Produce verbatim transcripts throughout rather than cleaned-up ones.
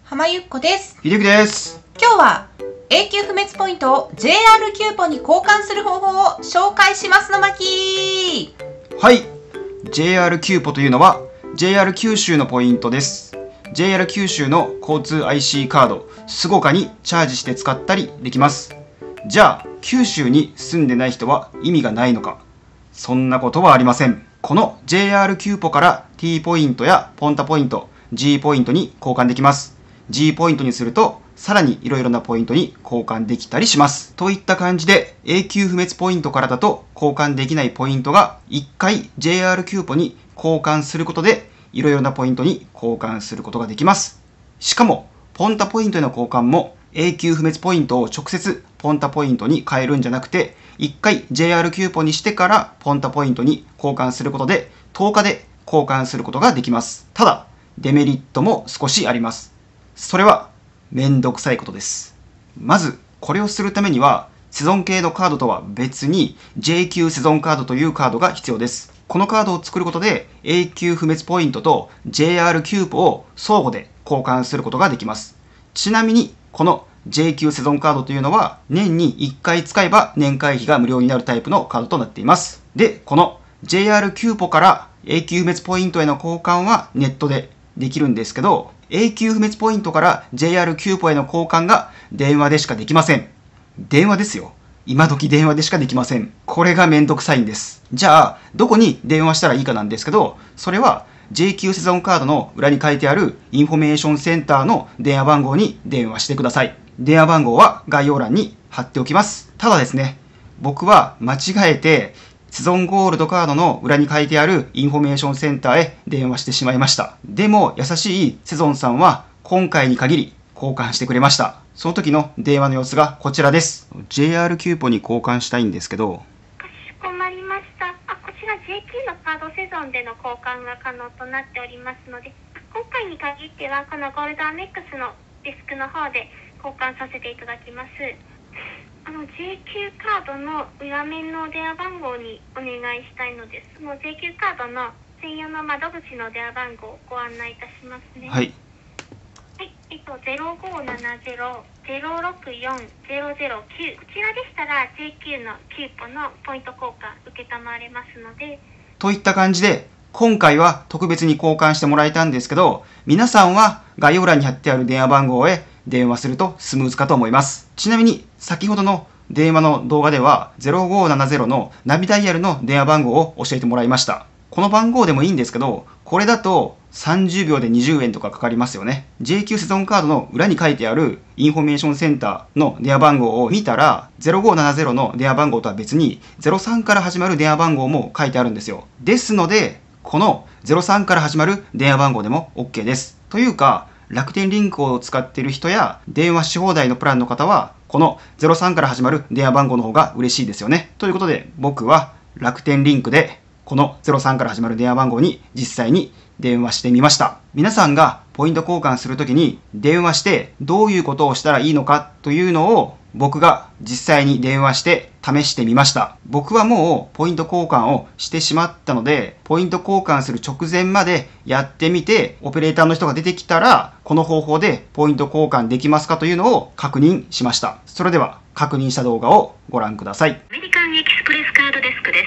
浜ゆっこです。 ひでゆきです。 今日は永久不滅ポイントを ジェイアール キューポに交換する方法を紹介しますの巻。 はい、 ジェイアール キューポというのは ジェイアール 九州のポイントです。 ジェイアール 九州の交通 アイシー カードスゴカにチャージして使ったりできます。じゃあ九州に住んでない人は意味がないのか？そんなことはありません。この ジェイアール キューポから T ポイントやポンタポイント、G ポイントに交換できます。G ポイントにするとさらにいろいろなポイントに交換できたりします。といった感じで永久不滅ポイントからだと交換できないポイントがいっかい ジェイアール キューポに交換することでいろいろなポイントに交換することができます。しかもポンタポイントへの交換も永久不滅ポイントを直接ポンタポイントに変えるんじゃなくていっかい ジェイアール キューポにしてからポンタポイントに交換することでとおかで交換することができます。ただデメリットも少しあります。それはめんどくさいことです。まずこれをするためにはセゾン系のカードとは別に ジェイ 級セゾンカードというカードが必要です。このカードを作ることで永久不滅ポイントと ジェイアール キューポを相互で交換することができます。ちなみにこの ジェイ 級セゾンカードというのは年にいっかい使えば年会費が無料になるタイプのカードとなっています。で、この ジェイアール キューポから永久不滅ポイントへの交換はネットでできるんですけど、永久不滅ポイントから ジェイアール キューポへの交換が電話でしかできません。電話ですよ。今時電話でしかできません。これがめんどくさいんです。じゃあどこに電話したらいいかなんですけど、それは ジェイ 級セゾンカードの裏に書いてあるインフォメーションセンターの電話番号に電話してください。電話番号は概要欄に貼っておきます。ただですね、僕は間違えてセゾンゴールドカードの裏に書いてあるインフォメーションセンターへ電話してしまいました。でも優しいセゾンさんは今回に限り交換してくれました。その時の電話の様子がこちらです。 ジェイアール キューポに交換したいんですけど。 かしこまりました。あ、こちら ジェイキュー のカードセゾンでの交換が可能となっておりますので、今回に限ってはこのゴールドアメックスのデスクの方で交換させていただきます。あの ジェイキュー カードの裏面の電話番号にお願いしたいのです。その ジェイキュー カードの専用の窓口の電話番号をご案内いたしますね。 はい。 はい、えっとゼロごななゼロ ゼロろくよん ゼロゼロきゅう、こちらでしたら ジェイキュー のキューポのポイント交換受けたまわれますので。 といった感じで今回は特別に交換してもらえたんですけど、皆さんは概要欄に貼ってある電話番号へ電話するとスムーズかと思います。ちなみに先ほどの電話の動画ではゼロごななゼロのナビダイヤルの電話番号を教えてもらいました。この番号でもいいんですけど、これだとさんじゅうびょうでにじゅうえんとかかかりますよね。ジェイキュー セゾンカードの裏に書いてあるインフォメーションセンターの電話番号を見たらゼロごななゼロの電話番号とは別にゼロさんから始まる電話番号も書いてあるんですよ。ですのでこのゼロさんから始まる電話番号でも OK です。というか楽天リンクを使っている人や電話し放題のプランの方はこのゼロさんから始まる電話番号の方が嬉しいですよね。ということで僕は楽天リンクでこのゼロさんから始まる電話番号に実際に電話してみました。皆さんがポイント交換するときに電話してどういうことをしたらいいのかというのを僕が実際に電話して試してみました。僕はもうポイント交換をしてしまったので、ポイント交換する直前までやってみて、オペレーターの人が出てきたら、この方法でポイント交換できますかというのを確認しました。それでは確認した動画をご覧ください。 アメリカンエキスプレスカードデスクです。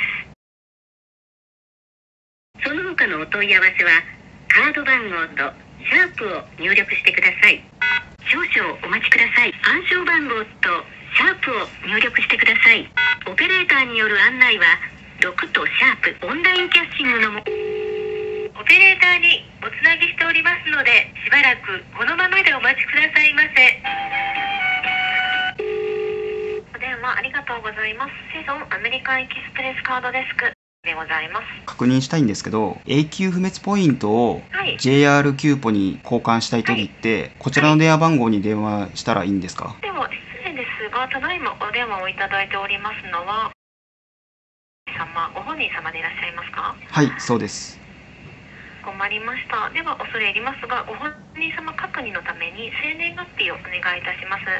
その他のお問い合わせはカード番号とシャープを入力してください。少々お待ちください。暗証番号とシャープを入力してください。オペレーターによる案内はろくとシャープ、オンラインキャッシングのもオペレーターにおつなぎしておりますので、しばらくこのままでお待ちくださいませ。 お電話ありがとうございます。セゾンアメリカンエキスプレスカードデスクでございます。 確認したいんですけど、永久不滅ポイントを ジェイアール キューポに交換したいときって、はい、こちらの電話番号に電話したらいいんですか？ では失礼ですが、ただいまお電話をいただいておりますのは様、ご本人様でいらっしゃいますか？ はい、そうです。 困りました。では恐れ入りますが、ご本人様確認のために生年月日をお願いいたします。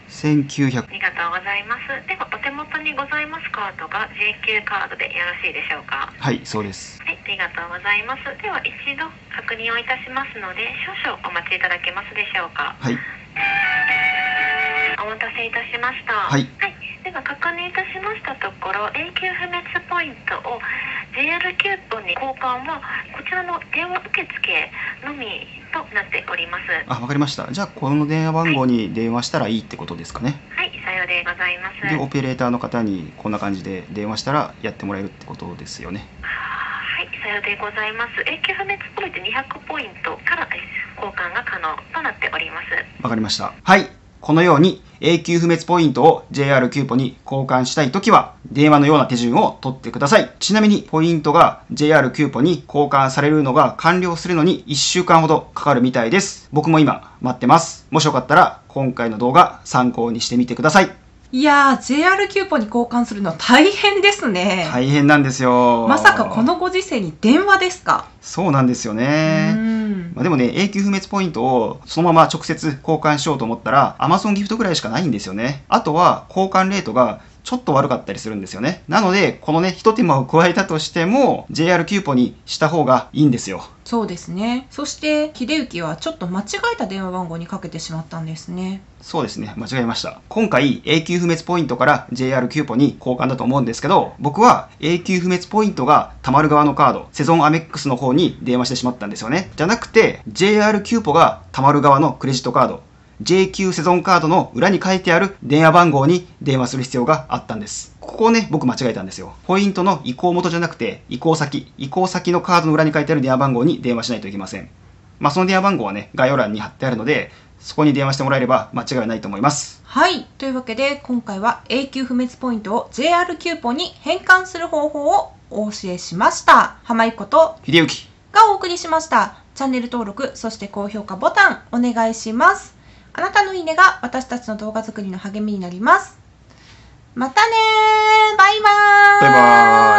せんきゅうひゃく。 ありがとうございます。ではお手元にございますカードが ジェーキュー カードでよろしいでしょうか。 はい、そうです。 はい、ありがとうございます。では一度確認をいたしますので少々お待ちいただけますでしょうか。 はい。 お待たせいたしました。 はい。 はい、では確認いたしましたところ永久不滅ポイントを ジェイアール キューポに交換はこちらの電話受付のみとなっております。 あ、わかりました。じゃあこの電話番号に電話したらいいってことですかね。 はい、さようでございます。 でオペレーターの方にこんな感じで電話したらやってもらえるってことですよね。 はい、さようでございます。永久不滅ポイントにひゃくポイントから交換が可能となっております。 わかりました。はい。このように永久不滅ポイントを ジェイアール キューポに交換したいときは電話のような手順を取ってください。ちなみにポイントが ジェイアール キューポに交換されるのが完了するのにいっしゅうかんほどかかるみたいです。僕も今待ってます。もしよかったら今回の動画参考にしてみてください。 いやー、ジェイアール キューポに交換するの大変ですね。 大変なんですよ。 まさかこのご時世に電話ですか？ そうなんですよね。まあでもね、永久不滅ポイントをそのまま直接交換しようと思ったら Amazon ギフトぐらいしかないんですよね。あとは交換レートがちょっと悪かったりするんですよね。なので、このね、一手間を加えたとしても ジェイアール キューポにした方がいいんですよ。 そうですね。そして秀幸はちょっと間違えた電話番号にかけてしまったんですね。 そうですね、間違えました。今回永久不滅ポイントから ジェイアール キューポに交換だと思うんですけど、僕は永久不滅ポイントが貯まる側のカード、セゾンアメックスの方に電話してしまったんですよね。じゃなくて ジェイアール キューポが貯まる側のクレジットカード、ジェイキュー セゾンカードの裏に書いてある電話番号に電話する必要があったんです。ここをね、僕間違えたんですよ。ポイントの移行元じゃなくて、移行先、移行先のカードの裏に書いてある電話番号に電話しないといけません。まあ、その電話番号はね、概要欄に貼ってあるので、そこに電話してもらえれば間違いないと思います。 はい。というわけで、今回は永久不滅ポイントを ジェイアール キューポに変換する方法をお教えしました。浜井こと秀幸がお送りしました。チャンネル登録、そして高評価ボタンお願いします。あなたのいいねが私たちの動画作りの励みになります。またねー。バイバーイ。 バイバーイ。